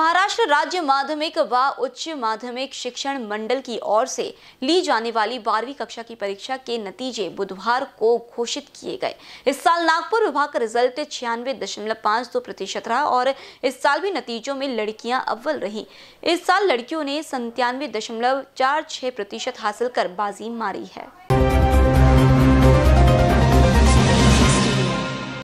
महाराष्ट्र राज्य माध्यमिक व उच्च माध्यमिक शिक्षण मंडल की ओर से ली जाने वाली 12वीं कक्षा की परीक्षा के नतीजे बुधवार को घोषित किए गए। इस साल नागपुर विभाग का रिजल्ट 96.52% रहा और इस साल भी नतीजों में लड़कियां अव्वल रहीं। इस साल लड़कियों ने 97.46% हासिल कर बाजी मारी है।